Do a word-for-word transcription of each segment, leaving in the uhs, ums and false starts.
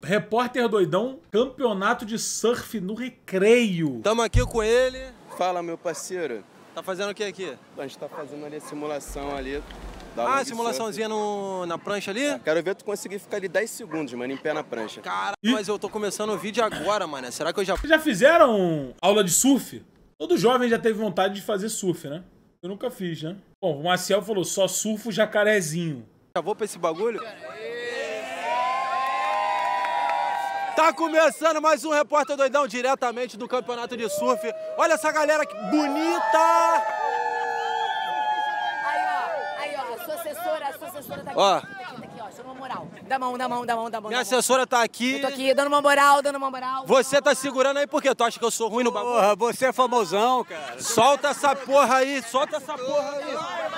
Repórter doidão, campeonato de surf no Recreio. Tamo aqui com ele. Fala, meu parceiro. Tá fazendo o que aqui? A gente tá fazendo ali a simulação ali. Ah, simulaçãozinha no, na prancha ali? É, quero ver tu conseguir ficar ali dez segundos, mano, em pé na prancha. Cara, mas eu tô começando o vídeo agora, mano. Será que eu já... Já fizeram aula de surf? Todo jovem já teve vontade de fazer surf, né? Eu nunca fiz, né? Bom, o Maciel falou, só surfo jacarezinho. Já vou pra esse bagulho? Tá começando mais um Repórter Doidão diretamente do campeonato de surf. Olha essa galera que bonita! Aí, ó, aí, ó, a sua assessora, a sua assessora tá aqui, Ó. tá aqui, tá aqui, ó, chama uma moral. Dá mão, dá mão, dá mão, dá mão. Minha dá mão. assessora tá aqui. Eu tô aqui dando uma moral, dando uma moral. Você tá segurando aí porque tu acha que eu sou ruim no bagulho? Porra, você é famosão, cara. Solta essa porra aí, solta essa porra aí.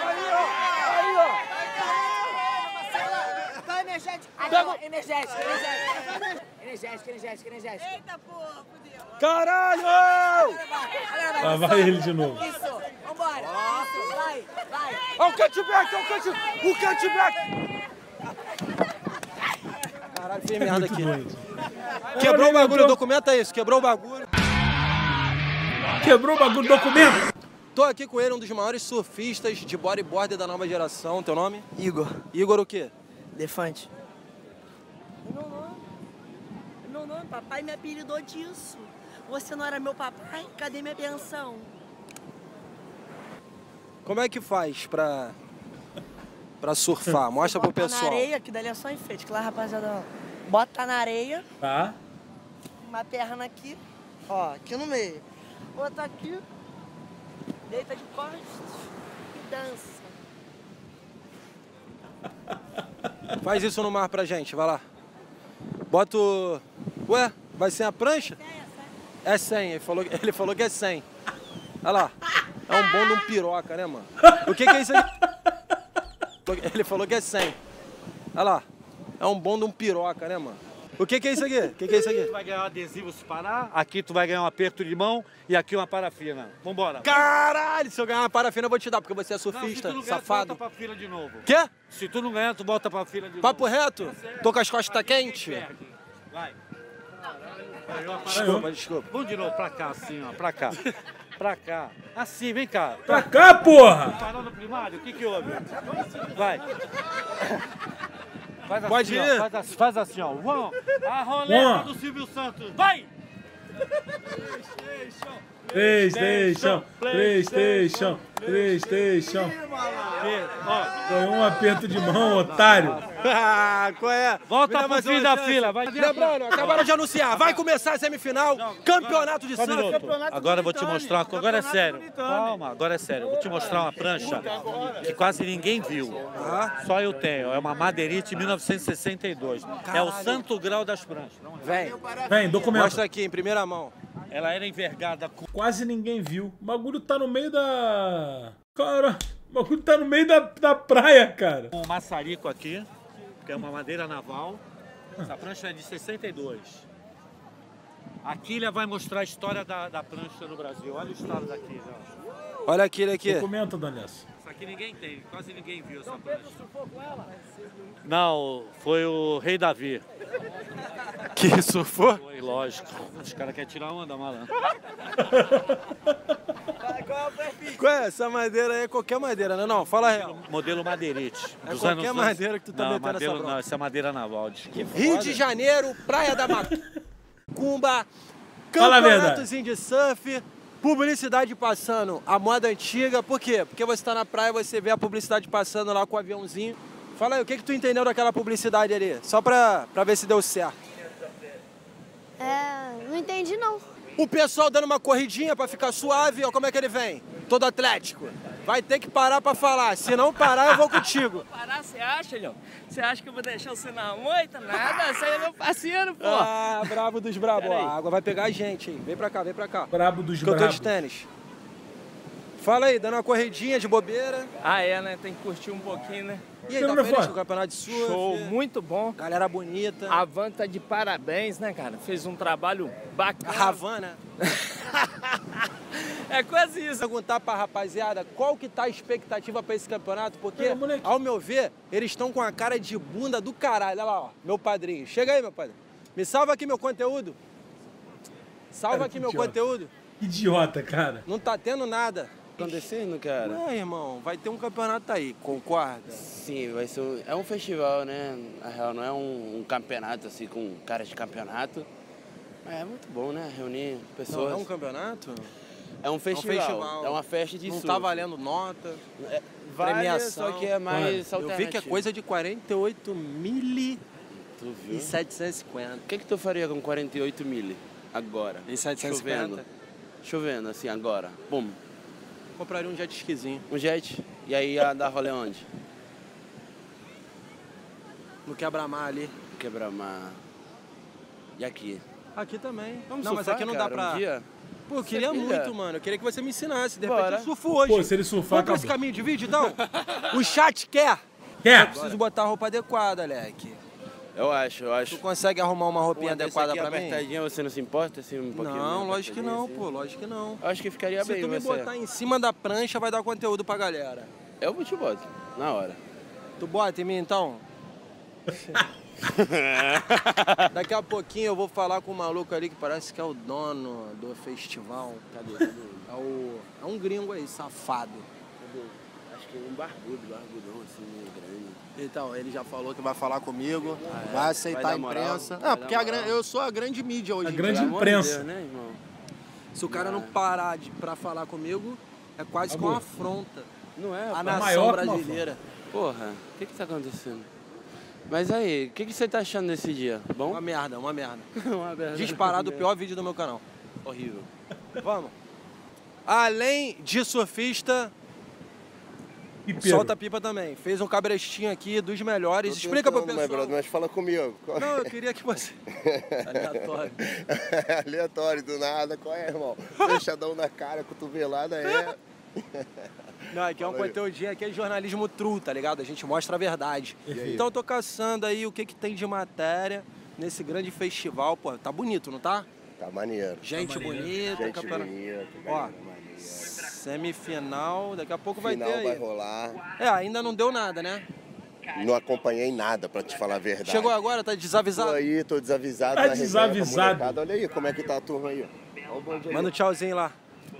Tá energético. Aí, ó, energético, energético. Energético, energético, energético. Eita porra, fudeu. Caralho! Lá vai ele de novo. Isso, vambora. Isso, vai, vai. Olha o catback, olha o catback! O catback! Caralho, fez merda aqui. Quebrou o bagulho, documenta isso, quebrou o bagulho. Quebrou o bagulho do documento? Tô aqui com ele, um dos maiores surfistas de bodyboarder da nova geração. Teu nome? Igor. Igor o quê? Defante. Meu nome. Meu nome, papai me apelidou disso. Você não era meu papai? Cadê minha pensão? Como é que faz pra, pra surfar? Mostra pro Bota pessoal. na areia, que dali é só enfeite. Que lá, rapaziada, ó, bota na areia, Tá. uma perna aqui, ó, aqui no meio. Outra aqui, deita de costas e dança. Faz isso no mar pra gente, vai lá. Bota o... Ué, vai sem a prancha? É cem, ele falou, ele falou que é cem. Olha lá, é um bom de um piroca, né, mano? O que que é isso aí? Ele falou que é cem. Olha lá, é um bom de um piroca, né, mano? O que que é isso aqui? O que que é isso aqui? Tu vai ganhar um adesivo se parar, aqui tu vai ganhar um aperto de mão e aqui uma parafina. Vambora. Caralho, se eu ganhar uma parafina eu vou te dar, porque você é Não, se surfista, tu não ganhar, tu safado. volta pra fila de novo. Quê? Se tu não ganhar, tu volta pra fila de Papo novo. reto? Tô com as costas quentes? Vai. Desculpa, desculpa. Vamos de novo pra cá, assim, ó, pra cá. Pra cá. Assim, vem cá. Pra cá, porra! Parou no primário? O que que houve? Vai. Faz assim, Pode ó, ir. Faz assim, faz assim, ó. Vamos. A roleta One. do Silvio Santos. Vai! Playstation, Playstation, Playstation. Ó, Ganhou um aperto de mão, otário. Ah, qual é? volta Me dá pro mais fim uma da chance. fila. Vai. Lembrando, acabaram de anunciar, vai começar a semifinal, campeonato de Só um surf. minuto. Agora eu vou te mostrar, agora é sério. Calma, agora é sério. Eu vou te mostrar uma prancha que quase ninguém viu. Só eu tenho. É uma Madeirite mil novecentos e sessenta e dois. É o santo grau das pranchas. Vem, Vem, documento. mostra aqui em primeira mão. Ela era envergada com... Quase ninguém viu. O bagulho tá no meio da... Cara, o bagulho tá no meio da, da praia, cara. um maçarico aqui, que é uma madeira naval. Essa prancha é de sessenta e dois. A quilha vai mostrar a história da, da prancha no Brasil. Olha o estado da quilha. ó. Olha aquele aqui. Documenta, Danessa. Essa aqui ninguém tem, quase ninguém viu essa prancha. Não, foi o rei Davi. Que surfou? Foi, lógico. Os caras querem tirar onda, malandro. Qual é? Essa madeira aí é qualquer madeira, né? Não, fala a real. Modelo Madeirite. É dos qualquer anos- madeira que tu tá não, metendo essa madeira, bronca. não, essa é madeira naval. diz que Rio foda. de Janeiro, Praia da Macumba, Fala a verdade. campeonatozinho de surf, publicidade passando, a moda antiga. Por quê? Porque você tá na praia, você vê a publicidade passando lá com o aviãozinho. Fala aí, o que que tu entendeu daquela publicidade ali? Só pra, pra ver se deu certo. É, não entendi não. O pessoal dando uma corridinha pra ficar suave, ó, como é que ele vem? Todo atlético. Vai ter que parar pra falar, se não parar eu vou contigo. Parar, você acha, Leão? Você acha que eu vou deixar você na moita? Nada, você é meu parceiro, pô. Ah, brabo dos brabos. Pera Ó, aí. a água vai pegar a gente, hein? Vem pra cá, vem pra cá. Brabo dos Que eu tô de brabos. tênis. Fala aí, dando uma corridinha de bobeira. Ah, é, né? Tem que curtir um pouquinho, né? E aí, Tira tá uma feliz foto. com o campeonato de surf? Show, muito bom. Galera bonita. A Van tá de parabéns, né, cara? Fez um trabalho A bacana. Havana. É quase isso. Perguntar pra rapaziada qual que tá a expectativa pra esse campeonato, porque, É, moleque. ao meu ver, eles estão com a cara de bunda do caralho. Olha lá, ó, meu padrinho. Chega aí, meu padrinho. Me salva aqui meu conteúdo. Salva Cara, aqui meu idiota. conteúdo. Idiota, cara. Não tá tendo nada. Acontecendo, cara? Não, irmão, vai ter um campeonato aí, concorda? Sim, vai ser um, é um festival, né? Na real, não é um, um campeonato assim com caras de campeonato. Mas é muito bom, né? Reunir pessoas. Não, é um campeonato? É um festival. É, festival. uma festa de Não surf. tá valendo nota, É, vale, premiação. só que é mais Eu vi que é coisa de quarenta e oito mil Tu viu? e setecentos e cinquenta. O que que tu faria com quarenta e oito mil agora? E setecentos e cinquenta? Chovendo. Chovendo, assim, agora. Bum. Compraria um jet skizinho. Um jet. E aí ia dar rolê onde? No quebra-mar ali. Quebra-mar. E aqui? Aqui também. Vamos não, mas surfar, aqui não cara, dá pra... um dia? Pô, eu queria pilha? muito, mano. Eu queria que você me ensinasse. De repente Bora. eu surfo hoje. Pô, se ele surfar, Vamos pra esse acabou. caminho de vídeo, então? O chat quer? Quer? Preciso botar a roupa adequada, Leque. Eu acho, eu acho. Tu consegue arrumar uma roupinha Uma desse adequada aqui pra mim? apertadinha, você não se importa assim um pouquinho? Não, meio lógico que não, apertadinho, pô. Lógico que não. assim? Acho que ficaria Se bem tu me você. botar em cima da prancha, vai dar conteúdo pra galera. Eu te boto, na hora. Tu bota em mim, então? Daqui a pouquinho eu vou falar com o maluco ali que parece que é o dono do festival. Cadê? Cadê? É, o... é um gringo aí, safado. Cadê? Acho que é um barbudo, barbudão assim, meio grande. Então, ele já falou que vai falar comigo, Ah, é? vai aceitar Vai dar a imprensa. moral? Vai Ah, porque dar a gran... moral? eu sou a grande mídia hoje A em grande dia. Pelo amor de imprensa. Deus, né, irmão? Se o cara não parar de... pra falar comigo, é quase que Acabou. uma afronta Não é? à rapaz? nação maior que uma brasileira. Porra, o que que tá acontecendo? Mas aí, o que que você tá achando desse dia? Bom? Uma merda, uma merda. Uma merda. Disparado o pior vídeo do meu canal. Horrível. Vamos. Além de surfista, Pipeiro. solta pipa também. Fez um cabrestinho aqui dos melhores. Explica pro pessoal. Mas, brother, mas fala comigo. Qual- Não, eu queria que você... Aleatório. Aleatório, do nada. Qual é, irmão? Fechadão na cara, cotovelada é. Não, aqui é um Fala aí. conteúdinho, aqui é jornalismo true, tá ligado? A gente mostra a verdade. aí? Então eu tô caçando aí o que que tem de matéria nesse grande festival. Pô, tá bonito, não tá? Tá maneiro. Gente bonita, Gente campeonato. bonita, Ó, galera maneira. semifinal, daqui a pouco vai Final ter aí. vai rolar. É, ainda não deu nada, né? Não acompanhei nada, pra te falar a verdade. Chegou agora, tá Tô desavisado? aí, tô desavisado. Tá na resenha com a desavisado. molecada. Olha aí como é que tá a turma aí. ó. Olha o bonde aí. Manda um tchauzinho lá.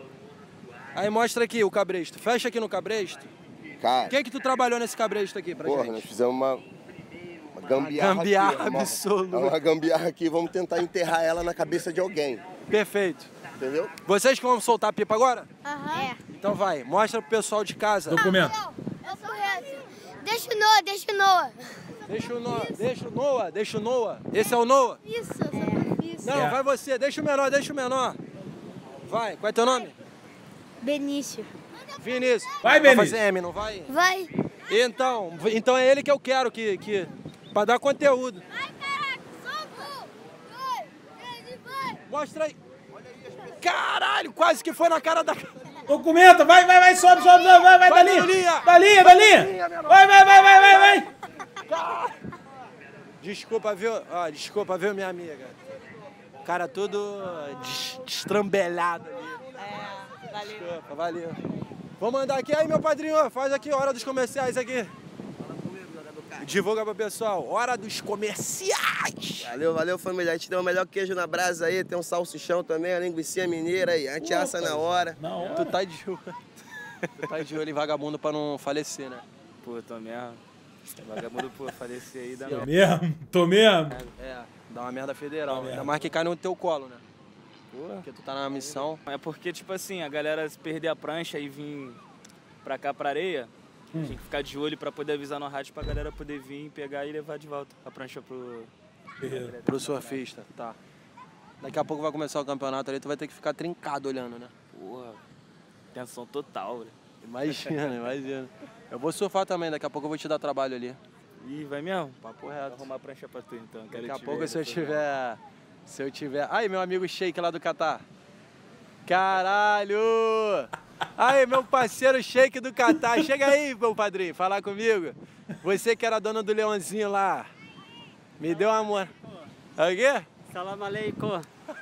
Aí mostra aqui o cabresto. Fecha aqui no cabresto. Cara, Quem que tu trabalhou nesse cabresto aqui pra porra, gente? nós fizemos uma, uma gambiarra, Gambiarra aqui, uma- absoluta. Uma gambiarra aqui, vamos tentar enterrar ela na cabeça de alguém. Perfeito. Entendeu? Vocês que vão soltar a pipa agora? Aham. É. Então vai, mostra pro pessoal de casa. Documento. Eu sou reto. Deixa o Noah, deixa o Noah. Deixa o Noah, deixa o Noah, deixa o Noah. Esse é o Noah? Isso, eu sou isso. Não, É. vai você, deixa o menor, deixa o menor. Vai, qual é teu nome? Benício. Vinícius. Vai, Vai Benício. fazer M, não vai? Vai. Então, então é ele que eu quero, que, que, pra dar conteúdo. Vai, caraca. Soco. Dois, três e vai. Mostra aí. Caralho, quase que foi na cara da... Documenta, vai, vai, vai, sobe, sobe, sobe, vai, vai, Vai, Dalinha. Dalinha. Dalinha, Dalinha. Vai, vai, vai, vai, vai, vai. Desculpa, viu? Ó, desculpa, viu, minha amiga? Cara, tudo des- destrambelhado ali. É, valeu. Desculpa, valeu. Vou mandar aqui, aí, meu padrinho, ó, faz aqui, hora dos comerciais aqui. Divulga pro pessoal, hora dos comerciais. Valeu, valeu, família. A gente deu o melhor queijo na brasa aí, tem um salsichão também, a linguiça mineira aí. A gente assa na hora. Na hora. Tu tá de olho. Tu tá de olho em vagabundo pra não falecer, né? Pô, tô mesmo. Vagabundo, pô, falecer aí dá Tô mesmo, tô mesmo. É, dá uma merda federal. Dá Ainda merda. mais que cai no teu colo, né? Pô. Porque tu tá na missão. É porque, tipo assim, a galera se perder a prancha e vir pra cá, pra areia, Hum. tem que ficar de olho pra poder avisar no rádio pra galera poder vir, pegar e levar de volta a prancha pro... Pro surfista, tá. Daqui a pouco vai começar o campeonato ali, tu vai ter que ficar trincado olhando, né? Porra, tensão total, velho. Imagina, imagina. Eu vou surfar também, daqui a pouco eu vou te dar trabalho ali. Ih, vai mesmo? Papo Vou reto. arrumar a prancha pra tu, então. Quero Daqui a te pouco, ver, se eu depois. tiver... Se eu tiver... Aí, meu amigo Sheik lá do Catar. Caralho! Aí, meu parceiro Sheik do Catar. Chega aí, meu padrinho, falar comigo. Você que era dono do leãozinho lá. Me deu amor. É o quê? Salam aleikum.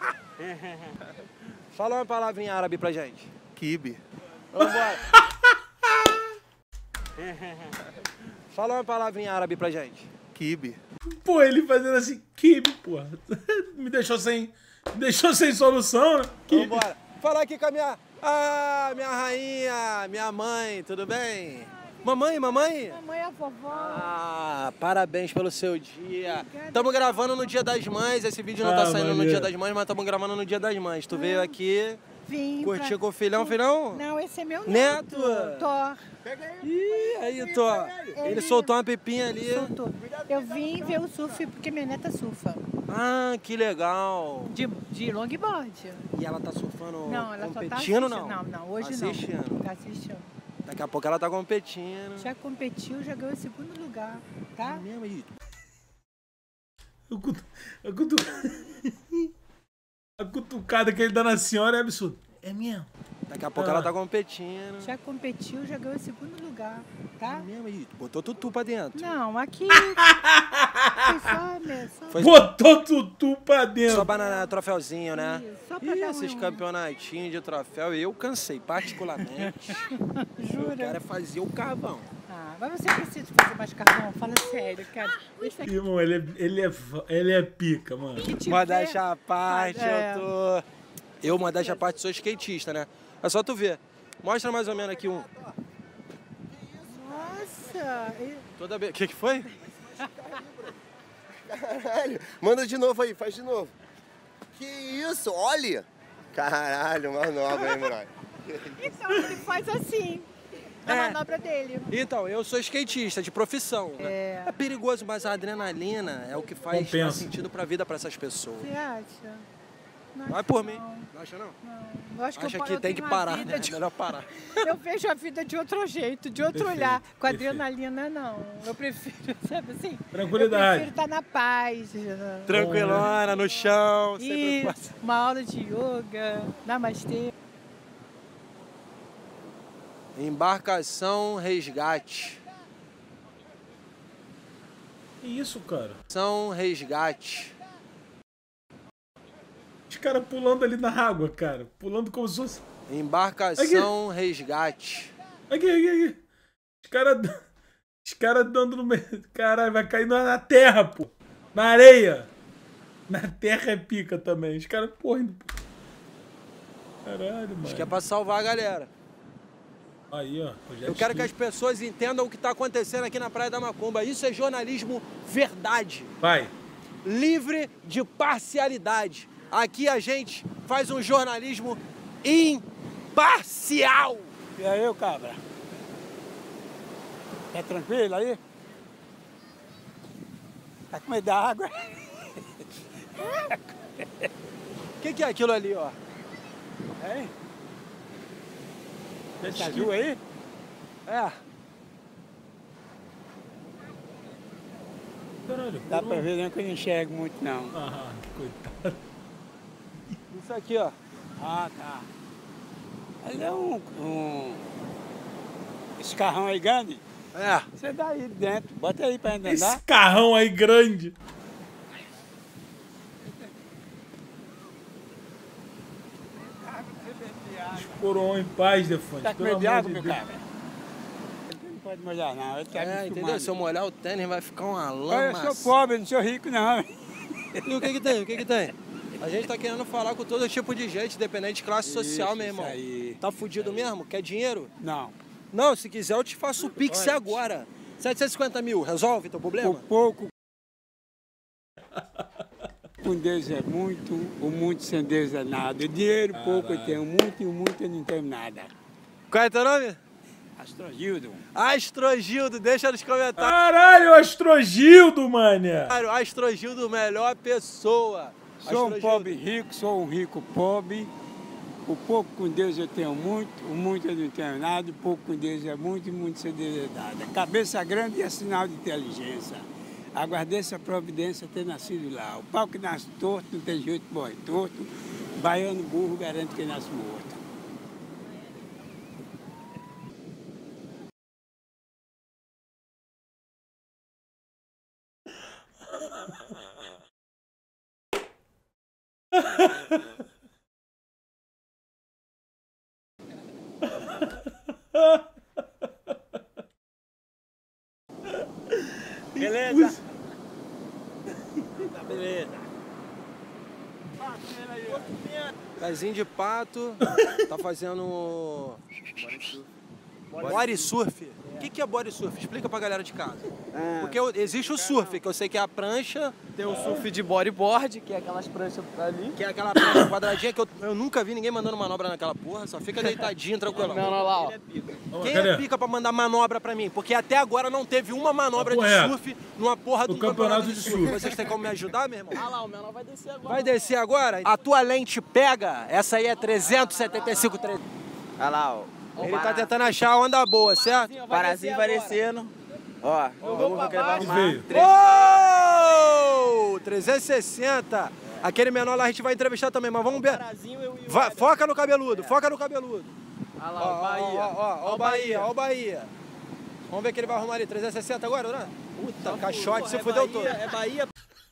Fala uma palavra em árabe pra gente. Kibe. Vambora. Fala uma palavra em árabe pra gente. Kibe. Pô, ele fazendo assim, Kibe, porra. Me deixou sem. Me deixou sem solução, né? Kibe. Vambora. Falar aqui com a minha. Ah, minha rainha, minha mãe, tudo bem? Mamãe, mamãe? Mamãe é a vovó. Ah, parabéns pelo seu dia. Estamos gravando no Dia das Mães. Esse vídeo não ah, tá saindo maneiro. no Dia das Mães, mas estamos gravando no Dia das Mães. Tu ah, veio aqui. Vim. Curtir pra... com o filhão, filhão? Não, esse é meu neto. Neto? Thor. Ih, aí, Thor. Ele, Ele soltou uma pepinha ali. Soltou. Eu vim ver o surf porque minha neta surfa. Ah, que legal. De, de longboard. E ela tá surfando não, ela competindo, só tá não? Não, não, hoje assistindo. não. Tá assistindo. Daqui a pouco ela tá competindo. Já competiu, já ganhou o segundo lugar, tá? É mesmo aí. A, cutu... a, cutu... a cutucada que ele dá na senhora é absurdo. É mesmo. Daqui a pouco ah. ela tá competindo. Já competiu, já ganhou o segundo lugar, tá? É mesmo aí. Botou tutu pra dentro. Não, aqui. Foi só, né? Só... Foi... Botou tutu pra dentro. Só banana, troféuzinho, né? Isso, só pra Ih, dar esses um... campeonatinhos de troféu, eu cansei, particularmente. Jura? Eu quero fazer o carvão. Ah, mas você precisa fazer mais carvão? Fala sério, cara. Deixa aqui. Irmão, ele é, ele, é, ele é pica, mano. Modéstia à parte, é. eu tô... Eu, modéstia à parte, sou skatista, né? É só tu ver. Mostra mais ou menos aqui um. Nossa! Toda vez. O que que foi? Caralho. Manda de novo aí, faz de novo. Que isso? Olha! Caralho, mais nova, hein, moleque? Então, ele faz assim. A é. manobra dele. Então, eu sou skatista de profissão. Né? É. É perigoso, mas a adrenalina é o que faz Compensa. mais sentido pra vida pra essas pessoas. Você acha? Não Vai por não. mim. Não acha não? Não. Eu acho que, acha eu, que eu tem que parar, né? De... É melhor parar. Eu vejo a vida de outro jeito, de outro Perfeito, olhar. Com perfeito. adrenalina, não. Eu prefiro, sabe assim? Tranquilidade. Eu prefiro estar na paz. Tranquilona, no chão. Isso, uma aula de yoga, namastê. Embarcação resgate. Que isso, cara? São resgate. Os caras pulando ali na água, cara. Pulando como se fosse... Embarcação aqui. Resgate. Aqui, aqui, aqui. Os caras... Os caras dando no meio... Caralho, vai cair na terra, pô. Na areia. Na terra é pica também. Os caras, porra, indo... Caralho, mano. Acho que é pra salvar a galera. Aí, ó. Eu quero que as pessoas entendam o que tá acontecendo aqui na Praia da Macumba. Isso é jornalismo verdade. Vai. Livre de parcialidade. Aqui a gente faz um jornalismo imparcial. E aí, cabra? Tá tranquilo aí? Tá com medo da água? O que, que é aquilo ali, ó? Hein? Esse azul aí? É. Caralho, dá pra ver, não, que eu não enxergo muito, não. Ah, coitado. Isso aqui, ó. Ah, tá. Ali é um, um... Esse carrão aí grande? É. Você dá aí dentro, bota aí pra andar. Esse carrão aí grande. Coroa em paz, Defante. Tá com medo de água, meu cara? Ele não pode molhar, não. Ele tá é, entendeu? Se eu molhar o tênis, vai ficar uma lama. Eu sou pobre, não sou rico, não. E o que que tem? O que que tem? A gente tá querendo falar com todo tipo de gente, independente de classe social, isso, meu irmão. Aí. Tá fudido mesmo? Quer dinheiro? Não. Não, se quiser eu te faço o Pix Pode. agora. setecentos e cinquenta mil, resolve teu problema? Por pouco. Com Deus é muito, o muito sem Deus é nada. O dinheiro Caralho. pouco eu tenho, muito e o muito eu não tenho nada. Qual é teu nome? Astrogildo. Astrogildo, deixa nos comentários. Caralho, Astrogildo, mané. Astrogildo, melhor pessoa. Sou Astrogildo. um pobre rico, sou um rico pobre. O pouco com Deus eu tenho muito, o muito eu não tenho nada. O pouco com Deus é muito e muito sem Deus é nada. Cabeça grande é sinal de inteligência. Aguardei a providência ter nascido lá. O pau que nasce torto não tem jeito, morre torto. Baiano burro garante que nasce morto. Beleza? Pezinho de pato. Tá fazendo... Body surf. O que, que é body surf? Explica pra galera de casa. É. Porque existe o surf, que eu sei que é a prancha. Tem o surf de bodyboard, que é aquelas pranchas ali. Que é aquela prancha quadradinha que eu, eu nunca vi ninguém mandando manobra naquela porra. Só fica deitadinho, tranquilo. Não, não, lá, ó. Quem é pica pra mandar manobra pra mim? Porque até agora não teve uma manobra de é. surf numa porra do campeonato, campeonato de, de surf. surf. Vocês têm como me ajudar, meu irmão? Ah lá, o menor vai descer agora. Vai descer agora? A tua lente pega? Essa aí é trezentos e setenta e cinco, trezentos. Olha lá, ó. Ele tá tentando achar a onda boa, certo? O parazinho vai descendo. Ó, vamos ver o que ele vai arrumar. Oh! trezentos e sessenta. Aquele menor lá a gente vai entrevistar também, mas vamos ver. Vai, foca no cabeludo, foca no cabeludo. Olha lá, ó, o Bahia. Ó, ó, ó, ó o Bahia, ó o Bahia. Vamos ver o que ele vai arrumar ali. trezentos e sessenta agora, né? Puta, caixote se fudeu todo. É Bahia.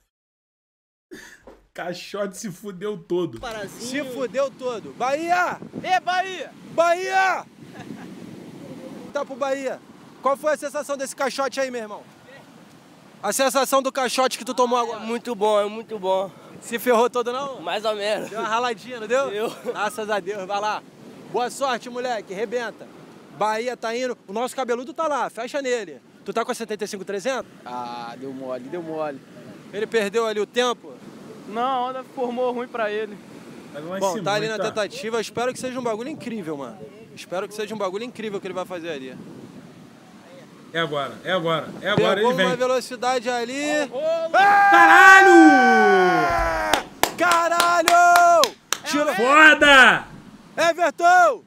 Caixote se fudeu todo. Se fudeu todo. Bahia! Ê, Bahia! Bahia! Tá pro Bahia. Qual foi a sensação desse caixote aí, meu irmão? A sensação do caixote que tu tomou agora? Muito bom, é muito bom. Se ferrou todo não? Mais ou menos. Deu uma raladinha, não deu? Deu. Graças a Deus, vai lá. Boa sorte, moleque, rebenta. Bahia tá indo, o nosso cabeludo tá lá, fecha nele. Tu tá com a setenta e cinco trezentos? Ah, deu mole, deu mole. Ele perdeu ali o tempo? Não, a onda formou ruim pra ele. Bom, tá ali na tentativa, espero que seja um bagulho incrível, mano. Espero que seja um bagulho incrível que ele vai fazer ali. É agora, é agora, é agora, Pegou ele vem. uma velocidade ali. Caralho! Caralho! Tira... Foda! Everton!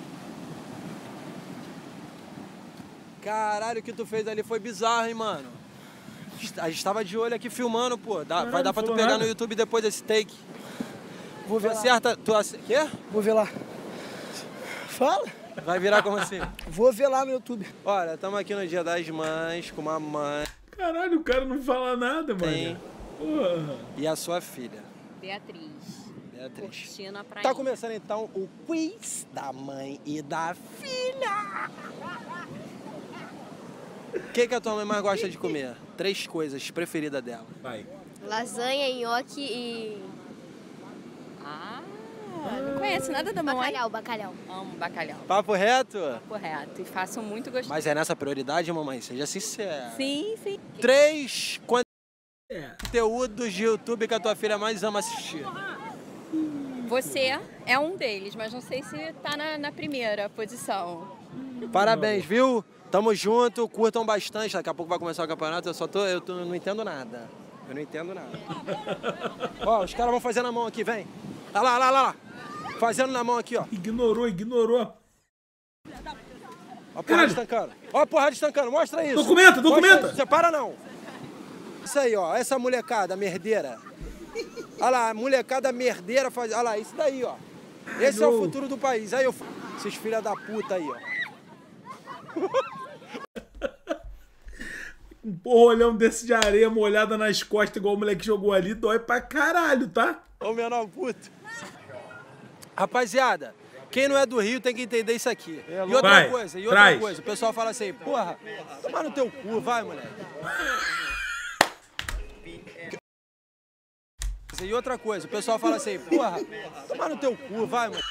Caralho, o que tu fez ali foi bizarro, hein, mano? A gente tava de olho aqui filmando, pô. Dá, Caralho, vai dar pra tu falou pegar nada. no YouTube depois desse take. Vou ver Tu lá. acerta... Tu acerta... Quê? Vou ver lá. Fala. Vai virar como assim? Vou ver lá no YouTube. Olha, estamos aqui no Dia das Mães com uma mãe. Caralho, o cara não fala nada, mano. Tem. Porra. E a sua filha. Beatriz. Beatriz. Curtindo a praia. Tá começando então o quiz da mãe e da filha. O que, que a tua mãe mais gosta de comer? Três coisas preferidas dela. Vai. Lasanha, nhoque e... Ah, não conheço nada da mamãe. Bacalhau, bacalhau. Amo bacalhau. Papo reto? Correto. E faço muito gostoso. Mas é nessa prioridade, mamãe? Seja sincera. Sim, sim. Três É. conteúdos de YouTube que a tua filha mais ama assistir. Você é um deles, mas não sei se tá na, na primeira posição. Parabéns, viu? Tamo junto, curtam bastante. Daqui a pouco vai começar o campeonato. Eu só tô. Eu tô, não entendo nada. Eu não entendo nada. Ó, os caras vão fazer na mão aqui, vem. Olha lá, olha lá, olha lá. Fazendo na mão aqui, ó. Ignorou, ignorou. Ó a porrada estancando. Ó a porrada estancando, mostra isso. Documenta, documenta. Mostra isso. Separa não. Isso aí, ó. Essa molecada merdeira. Olha lá, a molecada merdeira faz. Olha lá, isso daí, ó. Esse é o futuro do país. Aí eu. Esses filha da puta aí, ó. Um porrolhão desse de areia molhada nas costas, igual o moleque jogou ali, dói pra caralho, tá? Ô, menor puto. Rapaziada, quem não é do Rio tem que entender isso aqui. E outra Vai, coisa, e outra traz. coisa, o pessoal fala assim, porra, toma no teu cu, vai, moleque. E outra coisa, o pessoal fala assim, porra, toma no teu cu, vai, moleque.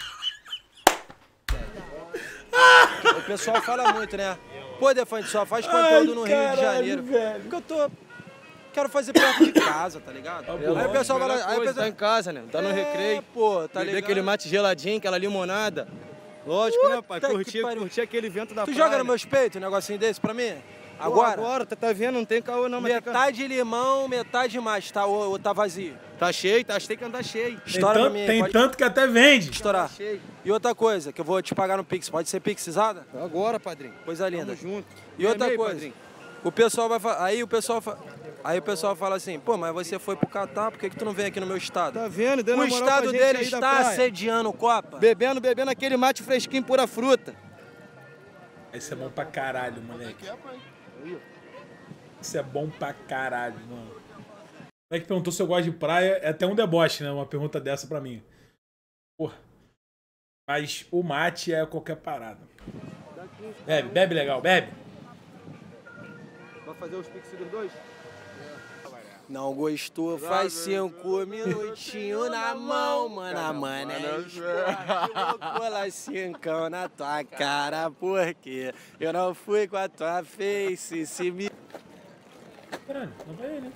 O pessoal fala muito, né? Pô, Defante, só faz conteúdo Ai, no Rio de caralho, Janeiro. velho. Porque eu tô... Quero fazer perto de casa, tá ligado? Aí o pessoal fala... Aí o pessoal... Tá em casa, né? Tá no É, recreio. pô, tá Beber ligado? aquele mate geladinho, aquela limonada. Lógico, né, pai? Puta que Curtir, pariu. curtir aquele vento da Tu praia. joga no meus peitos um negocinho desse pra mim? Pô, Agora? Agora, tá, tá vendo? Não tem caô não, mas tem Metade limão, metade mais, tá? Ou, ou tá vazio? ca- Tá cheio, tá, tem que andar cheio. Tem, Estoura pra tanto, mim, tem pode tanto que até vende. estourar. cheio. E outra coisa, que eu vou te pagar no Pix, pode ser Pixizada? Agora, padrinho. Coisa linda. Tamo junto. E outra aí, coisa, padrinho? o pessoal vai fa- aí o pessoal fa- aí o pessoal fala assim, pô, mas você foi pro Catar, por que, que tu não vem aqui no meu estado? Tá vendo? Dando O moral estado pra gente dele aí da está praia. assediando o Copa. Bebendo, bebendo aquele mate fresquinho, pura fruta. Isso é bom pra caralho, moleque. Isso é bom pra caralho, mano. O moleque perguntou se eu gosto de praia. É até um deboche, né? Uma pergunta dessa pra mim. Porra. Mas o mate é qualquer parada. Bebe, bebe legal, bebe. Vai fazer os pix dos dois? Não gostou, faz cinco minutinhos na mão, mano. A mana é esporte, vou colar cincão na tua cara, porque eu não fui com a tua face, se me... Caralho, não vai ele.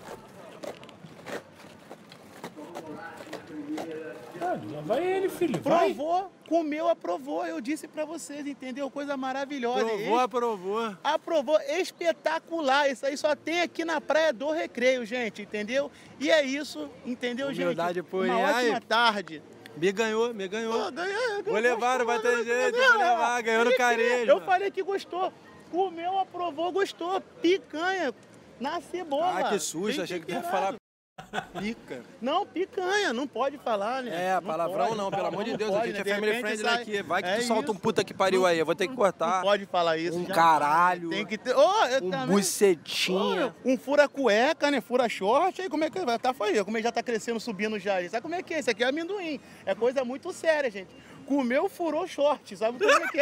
Caralho, lá vai ele, filho. Vai. Provou, comeu, aprovou. Eu disse pra vocês, entendeu? Coisa maravilhosa. Provou, Es... aprovou. Aprovou, espetacular. Isso aí só tem aqui na Praia do Recreio, gente, entendeu? E é isso, entendeu, Humildade gente? por Uma aí. ótima tarde. Me ganhou, me ganhou. Pô, ganhei, ganhei, vou levar, não vai ter jeito, ganhei, vou levar, ganhou no carejo. Eu falei que gostou. Comeu, aprovou, gostou. Picanha na cebola. Ah, que susto, achei que ia falar pica. Não, picanha, não pode falar, né? É, não palavrão pode, não, pelo amor de Deus, pode, a gente né? é De family repente friendly sai- aqui. Vai que é tu solta isso. um puta que pariu aí, eu vou ter que cortar. Não pode falar isso. Um já. caralho. Tem que ter. Oh, eu Um também- bucetinha. Oh, um fura cueca, né? Fura short. Aí como é que vai? Tá, foi. Como ele já tá crescendo, subindo já. Sabe como é que é? Isso aqui é amendoim. É coisa muito séria, gente. Comeu, furou short. Sabe como é que é?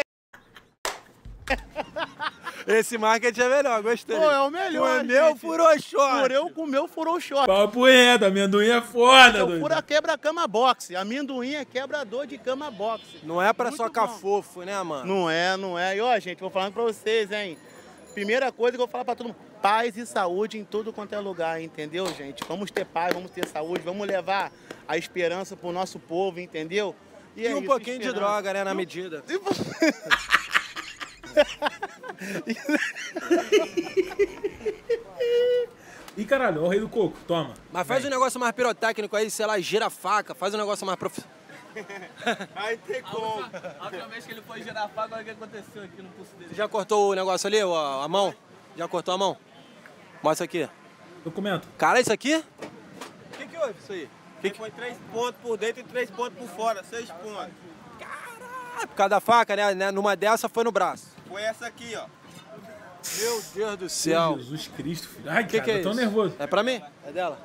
Esse marketing é melhor, gostei. Pô, é o melhor. Comeu, gente. furou short. Fureu, comeu, furou short. Papo reto, amendoim é foda, Eu doido. fura quebra-cama boxe. Amendoim é quebrador de cama boxe. Não é pra Muito socar bom. fofo, né, mano? Não é, não é. E ó, gente, vou falando pra vocês, hein? Primeira coisa que eu vou falar pra todo mundo. Paz e saúde em tudo quanto é lugar, entendeu, gente? Vamos ter paz, vamos ter saúde, vamos levar a esperança pro nosso povo, entendeu? E é um isso, pouquinho de esperança. droga, né, na medida. Ih, caralho, ó o rei do coco, toma. Mas faz um negócio mais pirotécnico aí, sei lá, gira a faca, faz um negócio mais prof... Aí tem como. A última vez que ele foi girar a faca, olha o que aconteceu aqui no pulso dele. Já cortou o negócio ali, ó, a mão? Já cortou a mão? Mostra aqui. Documento. Cara, isso aqui? O que, que houve isso aí? Que Foi três pontos por dentro e três pontos por fora, seis pontos. Por causa da faca, né? né? Numa dessa foi no braço. Foi essa aqui, ó. Meu Deus do céu. Jesus Cristo, filho. Ai, que cara, que é eu tô isso? nervoso. É pra mim? É dela?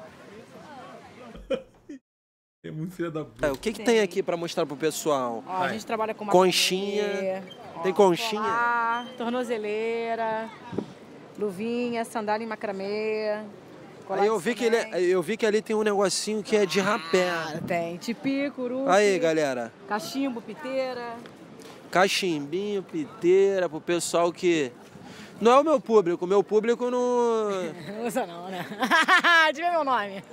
É muito filho da puta. É, o que que tem aqui pra mostrar pro pessoal? Ó, a gente trabalha com Conchinha. macramê, Tem ó, conchinha? colar, tornozeleira, luvinha, sandália em macramê. colar Aí eu de vi, que ele, é- eu vi que ali tem um negocinho que é de rapé. Ah, tem tipi, curu. Aí, galera. Cachimbo, piteira. Cachimbinho, piteira, pro pessoal que... Não é o meu público, o meu público não... Não usa não, né? Diga meu nome.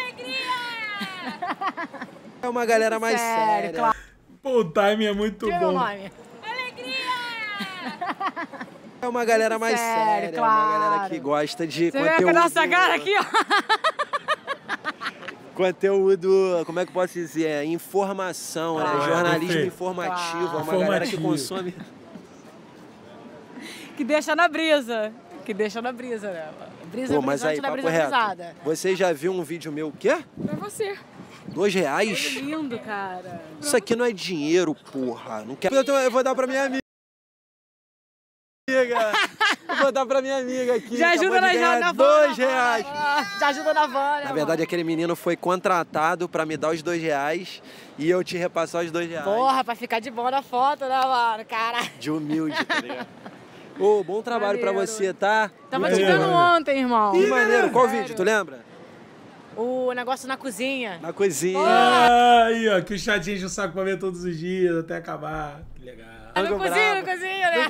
É uma galera mais Sério, séria. claro. Pô, o timing é muito Diga meu bom. nome. É uma galera mais Sério, séria, é uma galera claro. que gosta de Você vê conteúdo... com a nossa cara aqui, ó. Conteúdo, como é que eu posso dizer? É informação, né? Claro. Jornalismo Perfeito. informativo. Claro. É uma galera que Informativo. consome... Que deixa na brisa. Que deixa na brisa, né? Brisa Pô, mas brisante aí, da papo brisa reto. brisada. Você já viu um vídeo meu, o quê? Pra você. Dois Que reais? lindo, cara. Isso aqui não é dinheiro, porra. Não quero... Eu vou dar pra minha amiga. Eu vou dar pra minha amiga aqui. Já acabou ajuda de na, ganhar na van. dois na van, reais. ah, Já ajuda na van, né, Na verdade, aquele menino foi contratado pra me dar os dois reais e eu te repassar os dois reais. Porra, pra ficar de boa na foto, né, mano? Cara. De humilde, tá ligado? Ô, bom trabalho pra Maneiro. você, tá? Tava Muito te vendo bom. ontem, irmão. Que maneiro. Qual Sério. vídeo, tu lembra? O negócio na cozinha. Na cozinha. Aí, ó, que o chat enche o saco pra ver todos os dias até acabar. Que legal. Ah, no cozinha, no cozinha, né?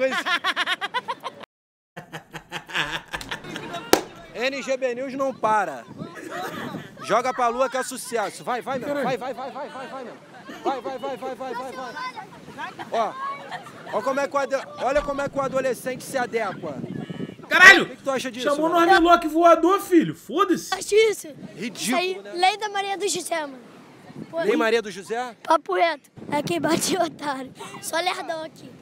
N G B News não para. Joga pra lua que é sucesso. Vai, vai, meu. Vai, vai, vai, vai, vai, vai, meu. Vai, vai, vai, vai, vai, vai, vai. Ó, ó como é que o ado... olha como é que o adolescente se adequa. Caralho! O que, que tu acha disso? Chamou no mano? armlock voador, filho. Foda-se. Acho isso. Ridículo, Isso aí, né? lei da Maria do José, mano. Pô, Lei Maria do José? Papo reto. É quem bate o otário. Só lerdão aqui.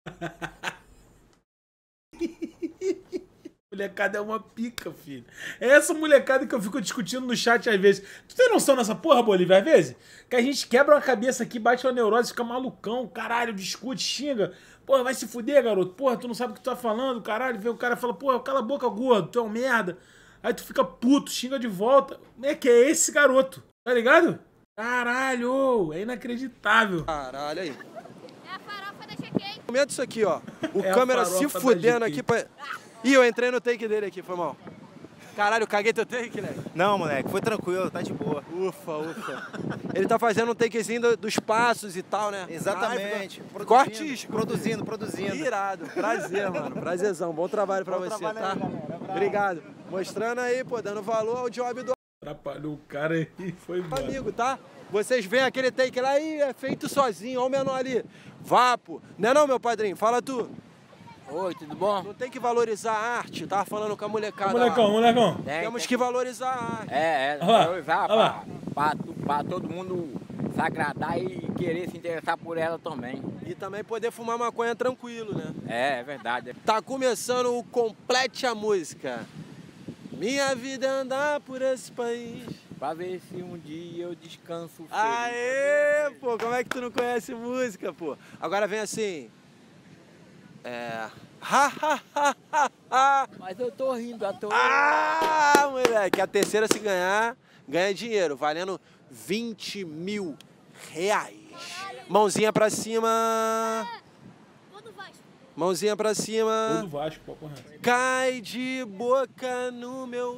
Molecada é uma pica, filho. É essa molecada que eu fico discutindo no chat às vezes. Tu tem noção nessa porra, Bolívia, às vezes? Que a gente quebra uma cabeça aqui, bate uma neurose, fica malucão, caralho, discute, xinga. Porra, vai se fuder, garoto. Porra, tu não sabe o que tu tá falando, caralho. Vê o cara e fala, porra, cala a boca, gordo, tu é um merda. Aí tu fica puto, xinga de volta. Como é que é esse garoto? Tá ligado? Caralho, é inacreditável. Caralho, aí. É a farofa da Chequei. Comenta isso aqui, ó. O É a câmera se farofa da fudendo G K. aqui pra... Ih, eu entrei no take dele aqui, foi mal. Caralho, eu caguei teu take, né? Não, moleque, foi tranquilo, tá de boa. Ufa, ufa. Ele tá fazendo um takezinho do- dos passos e tal, né? Exatamente. Ai, ficou- Produzindo, ficou artístico. Produzindo, produzindo. Irado. Prazer, mano. Prazerzão. Bom trabalho pra Bom você, trabalho tá? aí, galera. Abraço. Obrigado. Mostrando aí, pô, dando valor ao job do Atrapalhou o cara e foi embora. amigo, tá? Vocês veem aquele take lá e é feito sozinho, olha o menor ali. Vapo. Não é não, meu padrinho? Fala tu. Oi, tudo bom? Não tem que valorizar a arte, tava falando com a molecada. Molecão, lá. molecão. Temos que valorizar a arte. É, é, Olha lá, valorizar olha lá. pra, pra, pra todo mundo se agradar e querer se interessar por ela também. E também poder fumar maconha tranquilo, né? É, é verdade. Tá começando o Complete a Música. Minha vida é andar por esse país. Pra ver se um dia eu descanso feliz. Aê, pô, como é que tu não conhece música, pô? Agora vem assim. É. Ha, ha, ha, ha, ha. Mas eu tô rindo à toa. Ah, moleque, a terceira se ganhar, ganha dinheiro, valendo vinte mil reais. Mãozinha pra cima. Mãozinha pra Gol cima. do Vasco, papo reto. Cai de boca no meu.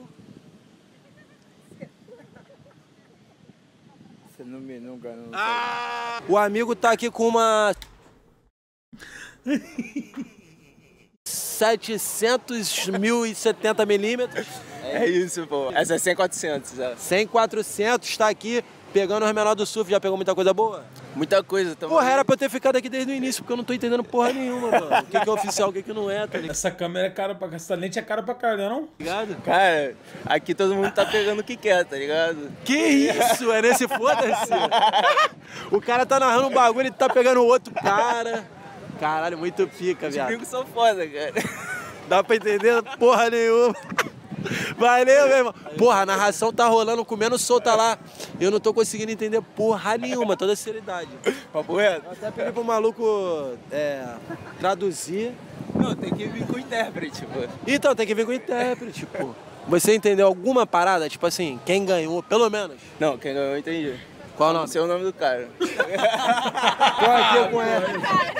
Você não me nunca não. Ah! O amigo tá aqui com uma setecentos mil e setenta milímetros. É isso, pô. Essa é cem quatrocentos. É. cem quatrocentos, tá aqui pegando os menores do surf. Já pegou muita coisa boa? Muita coisa também. Porra, era pra eu ter ficado aqui desde o início, porque eu não tô entendendo porra nenhuma, mano. O que, que é oficial, o que, que não é, tá ligado? Essa câmera é cara pra essa lente é cara pra caralho, não? Ligado? Cara, aqui todo mundo tá pegando o que quer, tá ligado? Que isso? É nesse foda-se? O cara tá narrando um bagulho e tá pegando outro cara. Caralho, muito pica, Os viado. gringos são foda, cara. Dá pra entender porra nenhuma. Valeu, meu irmão. Porra, a narração tá rolando, comendo solta lá. Eu não tô conseguindo entender porra nenhuma, toda seriedade. Papo reto. Eu até pedi pro maluco é, traduzir. Não, tem que vir com o intérprete, pô. Então, tem que vir com o intérprete, pô. Você entendeu alguma parada? Tipo assim, quem ganhou, pelo menos? Não, quem ganhou eu entendi. Qual o nome? Não sei o nome do cara. Tô aqui com ela.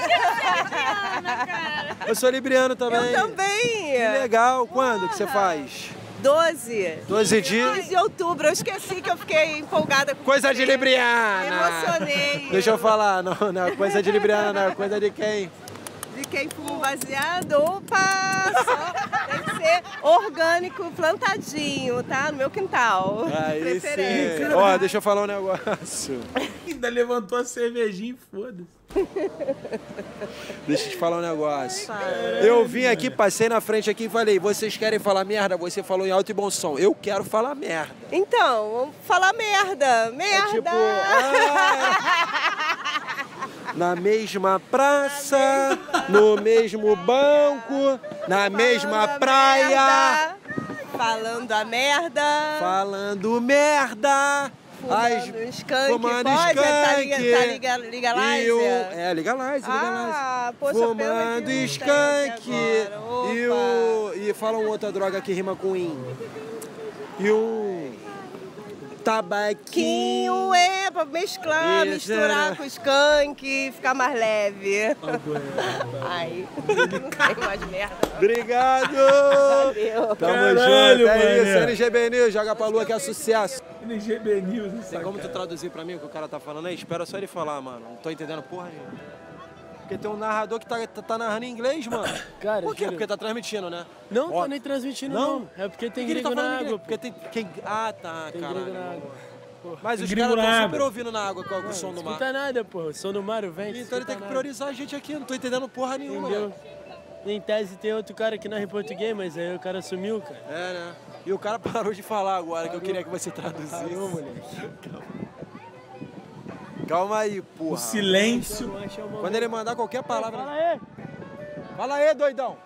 Eu sou libriano também. Eu também. Que legal. Quando que você faz? doze. doze dias? doze de outubro. Eu esqueci que eu fiquei empolgada com Coisa de você. libriana. Emocionei. Deixa eu falar, não, não é coisa de libriana, não é coisa de quem? De quem fuma um baseado. Opa! Só tem que ser orgânico, plantadinho, tá? No meu quintal. Aí Preferência. sim. Ó, deixa eu falar um negócio. Ainda levantou a cervejinha e foda-se. Deixa eu te falar um negócio. Eu vim aqui, passei na frente aqui e falei, vocês querem falar merda? Você falou em alto e bom som. Eu quero falar merda. Então, vamos falar merda. Merda! É tipo, na mesma praça, no mesmo banco, na mesma praia. Falando a merda. Falando merda. Fumando As- skunk, fumando pode? Tá skunk. liga- tá liga- legalize? E o, é, legalize, legalize. Ah, poxa, Fumando pena que não skunk. tem aqui agora. E, o, e fala uma outra droga que rima com in. E um tabaquinho. Quinho, é, pra mesclar, Isso, misturar é. com skunk, ficar mais leve. Ai, não tem mais merda. Obrigado! Valeu. Tamo Caralho, junto, é mané. isso. N G B News, joga pra lua que é sucesso. N G B News, Tem como tu traduzir pra mim o que o cara tá falando aí? Espera só ele falar, mano. Não tô entendendo porra nenhuma. Porque tem um narrador que tá, tá, tá narrando em inglês, mano. Cara, Por quê? juro. Porque tá transmitindo, né? Não Ó, tô nem transmitindo, Não? não. É porque tem Por que ele tá gringo na falando água. inglês? Porque tem... Quem... Ah, tá, Tem caralho. gringo na água. Mas Tem os gringo caras na estão água. super ouvindo na água com o Não, som do mar. escuta nada, pô. O som do mar, o vento. Então ele tem que priorizar a gente aqui. Não tô entendendo porra nenhuma. Entendeu? Em tese tem outro cara que narra em português, mas aí o cara sumiu, cara. É, né? E o cara parou de falar agora, que eu queria que você traduzisse. Parou, moleque. Calma aí, porra. O silêncio. Quando ele mandar qualquer palavra... Fala aí. Fala aí, doidão.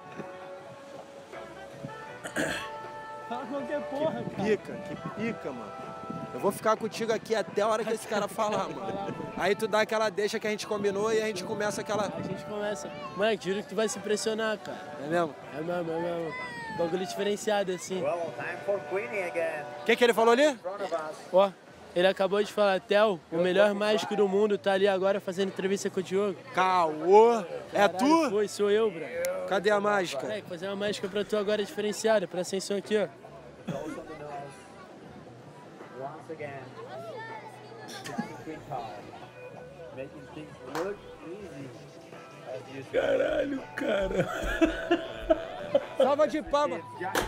Fala qualquer porra, Que pica, que pica, mano. Eu vou ficar contigo aqui até a hora que esse cara falar, mano. Aí tu dá aquela deixa que a gente combinou e a gente começa aquela... A gente começa. Moleque, juro que tu vai se impressionar, cara. É mesmo? É mesmo, é mesmo. Bagulho diferenciado, assim. O que que ele falou ali? Ó, ele acabou de falar, Theo, o melhor mágico do mundo, tá ali agora fazendo entrevista com o Diogo. Caô! É tu? Foi, sou eu, bro. Cadê a mágica? Moleque, fazer uma mágica pra tu agora diferenciada, presta atenção aqui, ó. Caralho, cara. Salva de palmas.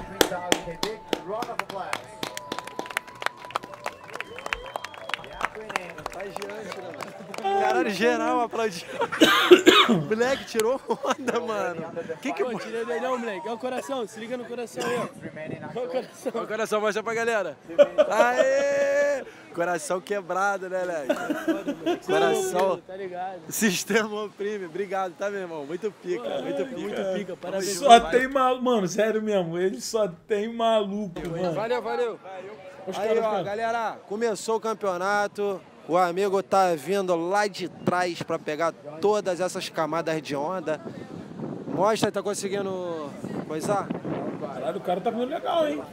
Caralho, geral aplaudiu. Moleque, tirou onda, mano. Que que... Pô, tirei dele não, moleque. Olha o coração, se liga no coração aí, ó. Olha o coração. Olha o coração, mostra pra galera. Aê! Coração quebrado, né, moleque? Coração. Tá ligado? Sistema oprime. Obrigado, tá, meu irmão? Muito pica, Pô, muito pica. Muito pica, parabéns. Só tem maluco. Mano, sério mesmo, ele só tem maluco, mano. Valeu, valeu. Os Aí, caras, ó, cara. galera, começou o campeonato. O amigo tá vindo lá de trás pra pegar todas essas camadas de onda. Mostra, tá conseguindo coisar? Caralho, o cara tá vindo legal, hein?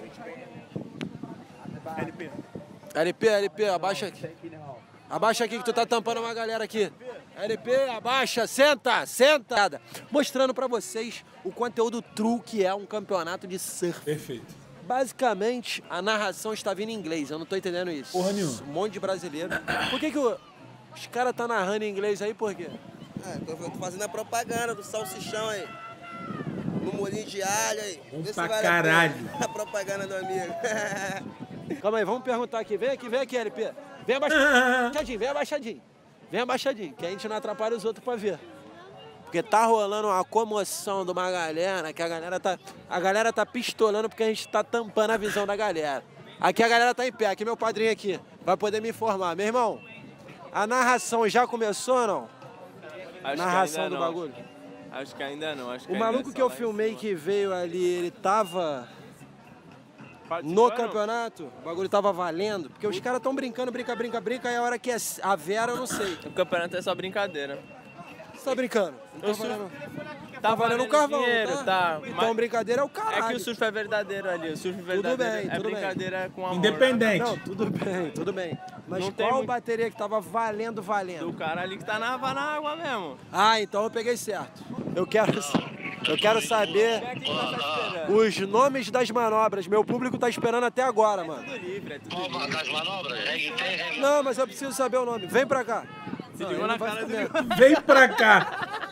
L P. L P, L P, abaixa aqui. Abaixa aqui que tu tá tampando uma galera aqui. L P, abaixa, senta, senta. Mostrando pra vocês o conteúdo true que é um campeonato de surf. Perfeito. Basicamente, a narração está vindo em inglês, eu não tô entendendo isso. Porra nenhuma. Um monte de brasileiro. Por que que o- os caras tá narrando em inglês aí, por quê? É, tô, tô fazendo a propaganda do salsichão aí. No molinho de alho aí. Bom Vê se pra vale a caralho. pena. A propaganda do amigo. Calma aí, vamos perguntar aqui. Vem aqui, vem aqui, L P. Vem abaixadinho, vem abaixadinho. Vem abaixadinho, que a gente não atrapalha os outros pra ver. Porque tá rolando uma comoção de uma galera, que a galera tá, a galera tá pistolando porque a gente tá tampando a visão da galera. Aqui a galera tá em pé, aqui meu padrinho aqui, vai poder me informar. Meu irmão, a narração já começou ou não? Acho que narração ainda do não. bagulho? Acho que ainda não. Acho que O ainda maluco é que só eu lá em filmei cima. que veio ali, ele tava no Participando? campeonato? O bagulho tava valendo? Porque os caras tão brincando, brinca, brinca, brinca, e a hora que é a Vera eu não sei. O campeonato é só brincadeira. Você tá brincando? Não Eu tá sou- valendo, Tá tá valendo o carvão, dinheiro, tá? tá. Então Mas brincadeira é o caralho. é que o surf é verdadeiro ali. O surf verdadeiro bem, é tudo bem. brincadeira com amor. Independente. Não, tudo bem, tudo bem. Mas Não tem qual muito- bateria que tava valendo, valendo? Do cara ali que tá na, na água mesmo. Ah, então eu peguei certo. Eu quero, eu quero saber os nomes das manobras. Meu público tá esperando até agora, mano. Tudo livre, é tudo livre. Não, mas eu preciso saber o nome. Vem pra cá. Se Não, ligou ele na não vai cara ficar do... mesmo. Vem pra cá.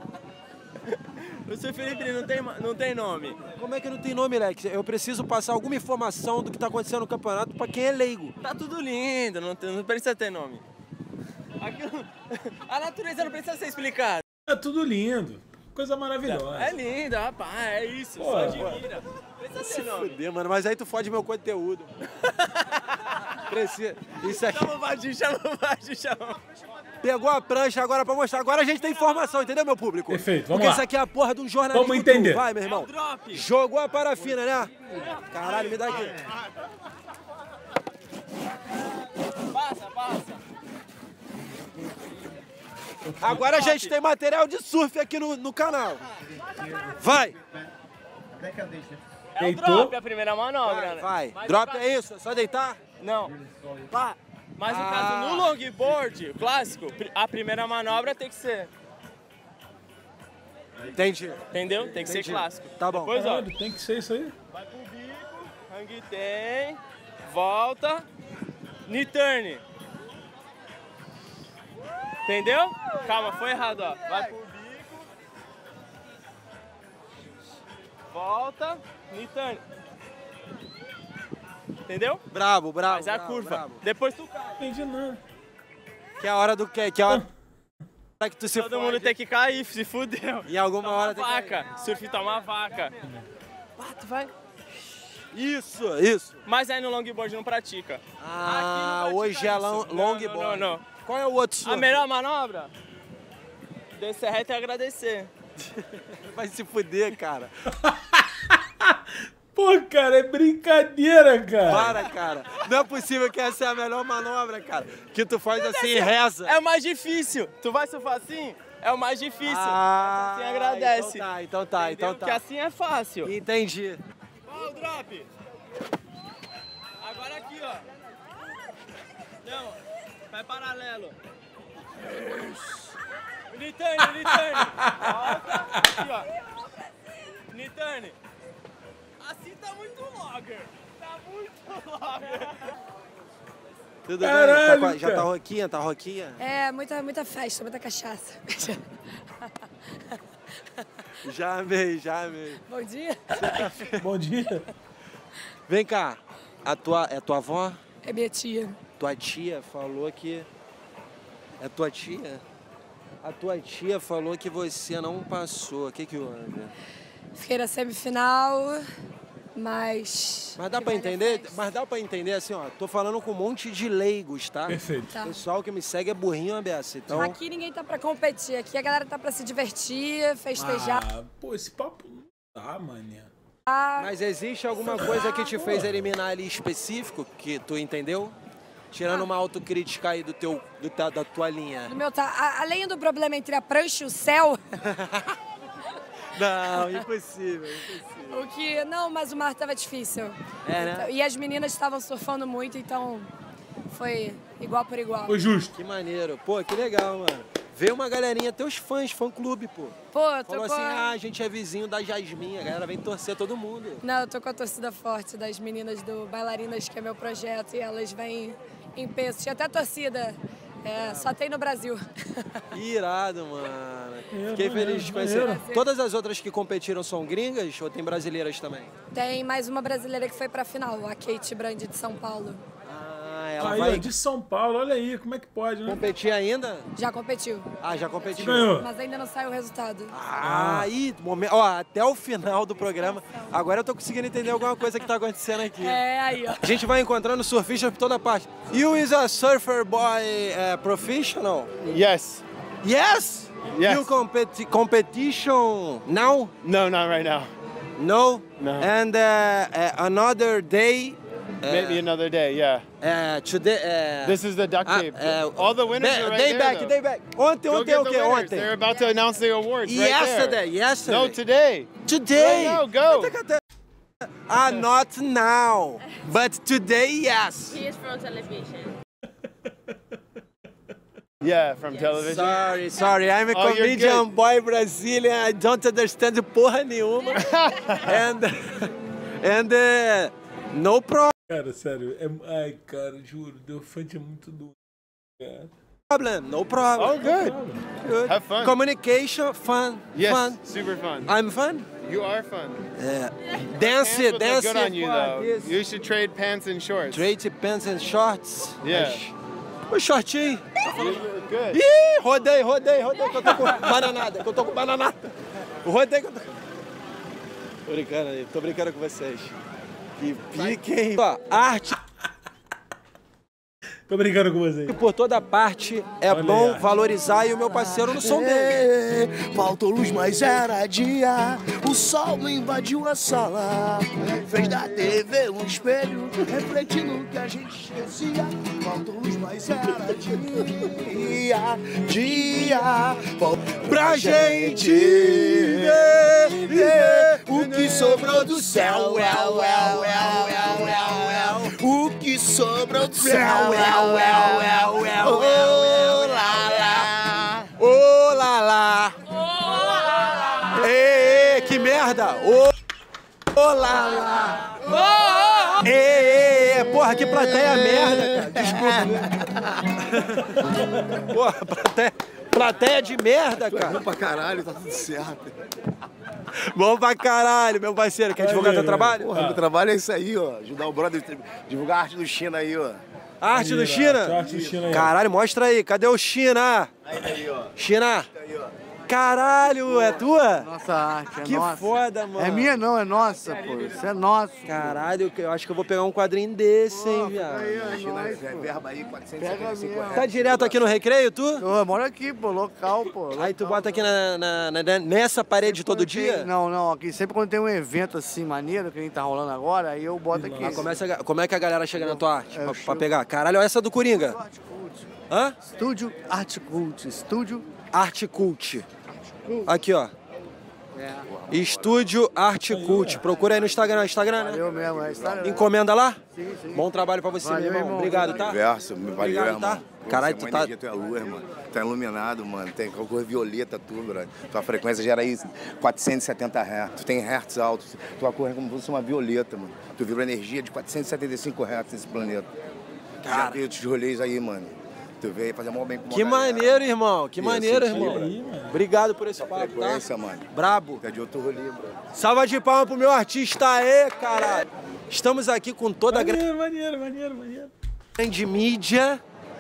O surf livre não tem, não tem nome. Como é que não tem nome, Lex? Eu preciso passar alguma informação do que tá acontecendo no campeonato pra quem é leigo. Tá tudo lindo, não, tem- não precisa ter nome. Aquilo- A natureza não precisa ser explicada. É tudo lindo. Coisa maravilhosa. É linda, rapaz, é isso, Pô, só admira. Precisa Se ter nome. fuder, mano, mas aí tu fode meu conteúdo. Precisa. Isso aqui. Chama o Vadinho, chama o Vadinho, chama. Pegou a prancha agora pra mostrar. Agora a gente tem informação, entendeu, meu público? Perfeito, vamos Porque lá. isso aqui é a porra de um jornalismo. Vamos entender. true. Vai, meu irmão. É o drop. Jogou a parafina, né? Caralho, me dá aqui. Passa, passa. Agora a gente tem material de surf aqui no, no canal. Vai. É o Deitou? drop, a primeira manobra, Vai, né? vai. Mas Drop no caso- é isso? É só deitar? Não. Pá. Mas no Ah. caso, no longboard, o clássico, a primeira manobra tem que ser. Entendi. Entendeu? Tem que Entendi. ser clássico. Tá bom. Depois, ó, Caralho, tem que ser isso aí. vai pro bico, hang tem, volta, knee turn. Entendeu? Calma, foi errado, ó. Vai pro bico, volta, knee turn. Entendeu? Brabo, brabo. Mas é a brabo, curva. bravo. Depois tu cai. Não entendi nada. Que é a hora do quê? Que é a hora que tu se Todo fode. mundo tem que cair, se fudeu. Em alguma hora tem que Vaca, surf toma vaca. Ah, tu vai. Isso, isso. Mas aí no longboard não pratica. Ah, Aqui não hoje pratica é isso. long- Não, longboard. Não, não, não. Qual é o outro surf? A melhor manobra? Descer reto e agradecer. Vai se fuder, cara. Pô, cara, é brincadeira, cara. Para, cara. Não é possível que essa é a melhor manobra, cara. Que tu faz assim e reza. É o mais difícil. Tu vai surfar assim? É o mais difícil. Ah, Mas assim agradece. Então tá, então tá, Entendeu? então tá. Porque assim é fácil. Entendi. Ó o drop. Agora aqui, ó. Não, vai paralelo. Knee turn, knee turn. Volta. Aqui, ó. Knee turn. Assim tá muito logger. Tudo bem? Caralho, Tá com a- já cara. tá roquinha, tá roquinha? É, muita, muita festa, muita cachaça. Já amei, já amei. Bom dia. Bom dia. Vem cá, a tua, é tua avó? É minha tia. Tua tia falou que... É tua tia? A tua tia falou que você não passou. O que que houve? Fiquei na semifinal, mas... Mas dá pra entender? Mas dá pra entender assim, ó. Tô falando com um monte de leigos, tá? Perfeito. Tá. O pessoal que me segue é burrinho a beça, então... Aqui ninguém tá pra competir, aqui a galera tá pra se divertir, festejar. Ah, pô, esse papo não dá, mané. Mas existe alguma coisa que te fez eliminar ali específico, que tu entendeu? Tirando uma autocrítica aí do teu, do, da, da tua linha. No meu tá, a- além do problema entre a prancha e o céu, Não, impossível, impossível. o que... Não, mas o mar tava difícil. É, né? Então- e as meninas estavam surfando muito, então foi igual por igual. Foi justo. Que maneiro. Pô, que legal, mano. Veio uma galerinha, teus fãs, fã-clube, pô. Pô, eu tô Falou com assim, a... ah, a gente é vizinho da Jasmine, a galera vem torcer todo mundo. Não, eu tô com a torcida forte das meninas do Bailarinas, que é meu projeto, e elas vêm em peso. Tinha até torcida, é, só tem no Brasil. Irado, mano. É, Fiquei maneiro, feliz de conhecer. maneiro. Todas as outras que competiram são gringas ou tem brasileiras também? Tem mais uma brasileira que foi pra final, a Kate Brand de São Paulo. Ah, ela Aí, ó, vai de São Paulo, olha aí, como é que pode, né? competir ainda? Já competiu, Ah, já competiu. Ganhou. mas ainda não saiu o resultado. Ah, aí, momen- ó, até o final do programa. Agora eu tô conseguindo entender alguma coisa que tá acontecendo aqui. É, aí, ó. A gente vai encontrando surfistas por toda parte. You is a surfer boy uh, professional? Yes. Yes? Yes. You competi competition now? No, not right now. No? No. And uh, uh, another day? uh, Maybe another day, yeah. Uh, today, uh, This is the duct uh, tape. uh, All the winners day, are right day there, back, though. day back. Ontem, Go ontem get é o the quê? winners. Ontem. They're about to announce the awards right Yesterday, there. yesterday. No, today. Today. Right now, go. Ah, not now. But today, yes. He is from television. Yeah, from television. Sorry, sorry. I'm a Oh, you're comedian good. boy Brazilian. I don't understand porra nenhuma. and and uh, no problem. Cara, sério, é... ai, cara, juro, deu fante é muito duro. Cara. Problem, no problem. Oh, good. Good. Have fun. Communication, fun, Yes, fun. super fun. I'm fun. You are fun. Yeah. Dance, Pants would look dance. good on you, though. This. You should trade pants and shorts. Trade pants and shorts. Yeah. O shortinho. You're good. Ih, rodei, rodei, rodei, que eu tô com bananada, que eu tô com bananada. Rodei que eu tô... Tô brincando aí, tô brincando com vocês. Que piquem. Ó, arte Tô brincando com vocês. por toda parte é Olha bom aí. valorizar e o meu parceiro no som dele. Faltou luz, mas era dia. O sol invadiu a sala. Fez da T V um espelho, refletindo o que a gente esquecia. Faltou luz, mas era dia. Dia. Pra gente ver, ver O que sobrou do céu. El, el, el, el, el, el. O que sobrou do céu. El, el, el, el, oh, lá, lá. Ô, lá, lá. Ê, ê, que merda. Ô, ô, lá, lá. Ê, ê, ê, porra, que plateia merda, cara. Desculpa. Porra, plateia, plateia de merda, cara. Bom pra caralho, tá tudo certo. Bom pra caralho, meu parceiro. Quer divulgar teu trabalho? Porra, meu trabalho é isso aí, ó. Ajudar o brother a divulgar a arte do China aí, ó. Arte do Aí, China? arte do China aí. Caralho, mostra aí. Cadê o China? Aí, aí, ó. China. Aí, ó. Caralho, é tua? Nossa arte, é Que nossa. foda, mano. É minha não, é nossa, pô. Isso é nosso. Caralho, eu acho que eu vou pegar um quadrinho desse, hein, viado. Aí, é China, nóis, é pô. verba aí, quatrocentos e Pega setenta e cinco mesmo. reais. Tá direto aqui no Recreio, tu? Eu moro aqui, pô, local, pô. Aí tu local. bota aqui na, na- na- nessa parede todo Quando tem- dia? Não, não, aqui sempre quando tem um evento assim maneiro, que nem tá rolando agora, aí eu boto aqui. Mas começa a ga- como é que a galera chega na tua arte É, pra, show. pra pegar? Caralho, olha essa do Coringa. Hã? Estúdio Arte Cult, estúdio... Arte Cult. Aqui, ó. É. Estúdio Arte Cult. Procura aí no Instagram. Instagram, né? Eu mesmo, é Instagram. Encomenda lá? Sim, sim. Bom trabalho pra você, Valeu, meu irmão. irmão. Obrigado, tá? Verso, valeu, Obrigado, irmão. tá? Caralho, Você é tu uma tá... energia, tu é luz, mano. Tu é iluminado, mano. Tem cor violeta, tudo, brother. Tua frequência gera aí quatrocentos e setenta hertz. Tu tem hertz altos. Tua cor é como se fosse uma violeta, mano. Tu vibra energia de quatrocentos e setenta e cinco hertz nesse planeta. Cara. Já vi outros rolês aí, mano. Tu veio fazer mó bem pro Que maneiro, irmão. Que Isso, maneiro, senti, irmão. aí, Obrigado por esse papo, frequência, tá? mano. Brabo. É de outro rolê, bro. Salva de palmas pro meu artista aí, caralho. Estamos aqui com toda a Maneiro, grande... maneiro, maneiro, maneiro. grande mídia.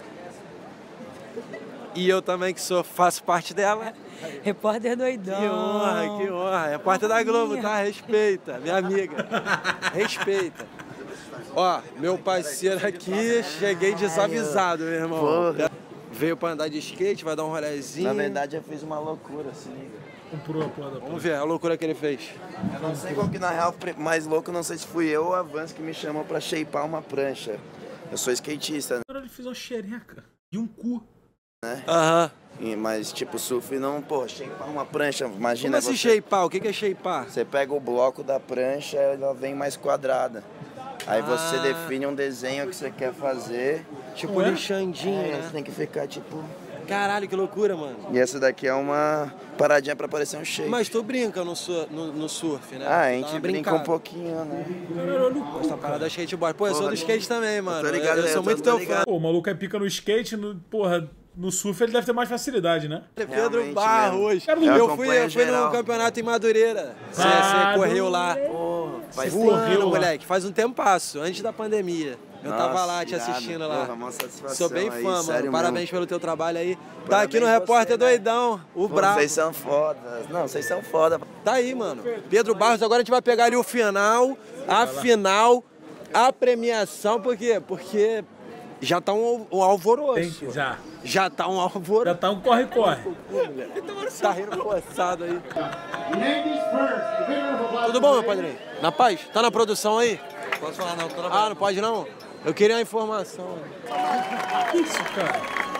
E eu também, que sou, faço parte dela. Repórter doidão. Que honra, que honra. É parte da Globo, tá? Respeita, minha amiga. Respeita. Ó, meu parceiro aqui, cheguei desavisado, meu irmão. Porra. Veio pra andar de skate, vai dar um rolezinho. Na verdade, eu fiz uma loucura, assim. Comprou a porra da Vamos ver a loucura que ele fez. Eu não sei qual que, na real, mais louco, não sei se fui eu ou a Vans que me chamou pra shapear uma prancha. Eu sou skatista, né? Agora ele fez uma xereca e um cu. né? Aham. E- Mas, tipo, surf não, pô, shapear uma prancha, imagina Como assim você... shapear? O que que é shapear? Você pega o bloco da prancha, ela vem mais quadrada. Aí você Ah. define um desenho que você quer fazer. Tipo lixandinho, é, né? Você tem que ficar, tipo... Caralho, que loucura, mano. E essa daqui é uma paradinha pra parecer um shape. Mas tu brinca no, sur- no- no surf, né? Ah, a Dá gente uma brinca brincada. um pouquinho, né? Essa parada é skateboard. Pô, eu sou Porra, do skate também, mano. tô ligado, eu, eu eu sou tô muito teu fã. ligado. Pô, o maluco é pica no skate, no, porra, no surf ele deve ter mais facilidade, né? Pedro Realmente Barros. mesmo. Eu, Eu fui, acompanho eu fui no geral. campeonato em Madureira. Você Ah, correu lá. Porra, faz Voando, correu lá. moleque. Faz um tempo passo, antes da pandemia. Eu tava Nossa, lá te irado. assistindo lá. Porra, uma satisfação Sou bem aí, fã, mano. sério Parabéns mesmo. pelo teu trabalho aí. Tá Parabéns aqui no você, Repórter né? Doidão, o Pô, Brabo. vocês são foda. Não, vocês são foda. Tá aí, mano. Pedro Barros, agora a gente vai pegar ali o final, a final, a premiação, por quê? Porque já tá um, um alvoroço. Tem, já. Já tá um alvoroço. Já tá um corre-corre. Tá rindo forçado aí. Tudo bom, meu padrinho? Na paz? Tá na produção aí? Posso falar não, tô na Ah, não pode não? Eu queria uma informação. Que isso, cara?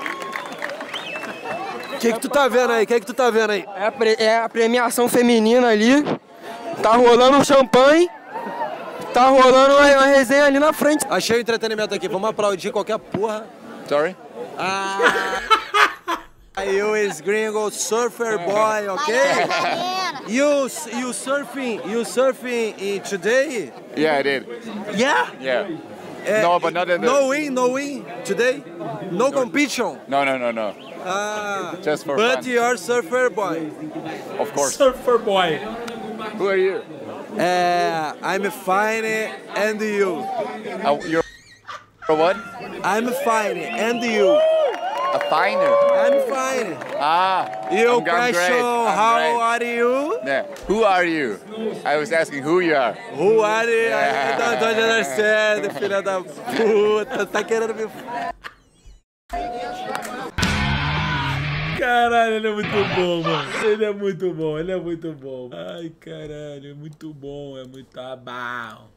O que que tu tá vendo aí? O que que tu tá vendo aí? É a, pre- é a premiação feminina ali. Tá rolando um champanhe. Tá rolando uma, uma resenha ali na frente. Achei o entretenimento aqui. Vamos aplaudir qualquer porra. Sorry? Ah, you is gringo surfer boy, okay? You you surfing you surfing in today? Yeah, I did. Yeah. Yeah. Eh, No, but not in the- No win, no win today. No competition. No, no, no, no. Ah, Just for but fun. you're surfer boy. Of course. Surfer boy. Who are you? Uh, I'm fine, and you? Uh, you're a what? I'm fine, and you? A finer. I'm fine. Ah, You I'm, I'm great. question I'm how great. are you? Yeah. Who are you? I was asking who you are. Who are you? Yeah. Não tô understand, filha da puta. Tá querendo me... Caralho, ele é muito bom, mano. Ele é muito bom, ele é muito bom. Ai, caralho, é muito bom, é muito bom.